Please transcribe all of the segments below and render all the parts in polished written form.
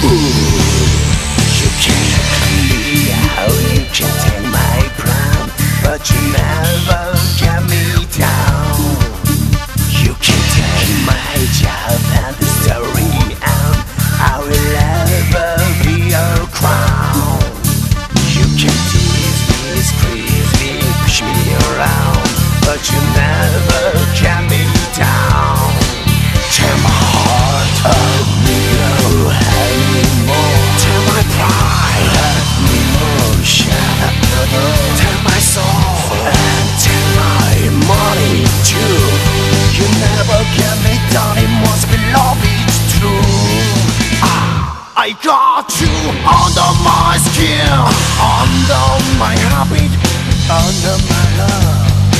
You can me how you can take my crown, but you never get me down. You can take my job and the story, and I will never be your crown. You can tease me, squeeze me, push me around, but you never get me down. Tear my heart up, no anymore. Tear my pride up, emotion. Tear my soul and tear my money too. You never get me down, it must be love, it's true. I got you under my skin, under my habit, under my love.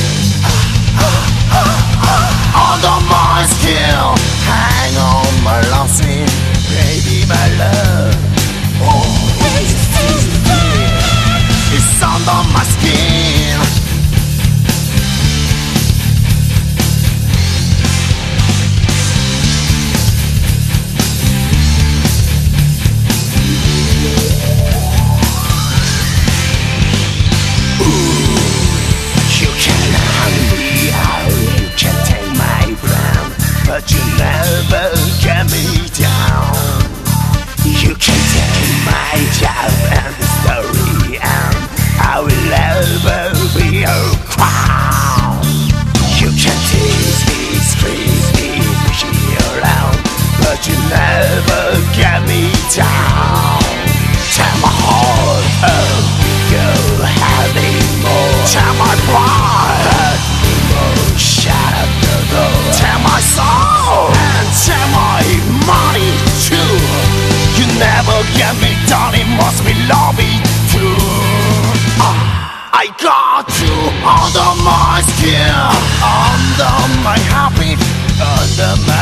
Under my skin, hang on my love scene, baby, my love. Oh, it's under my skin. But you never get me down. You can take my job and the story, and I will never be your crown. You can tease me, squeeze me, push me around, but you never get me down. Tear my heart up, go having more. Tear my pride, emotion. Tear my soul and tear my money too. You never get me down, it must be love it too. I got you under my skin, under my habit, under my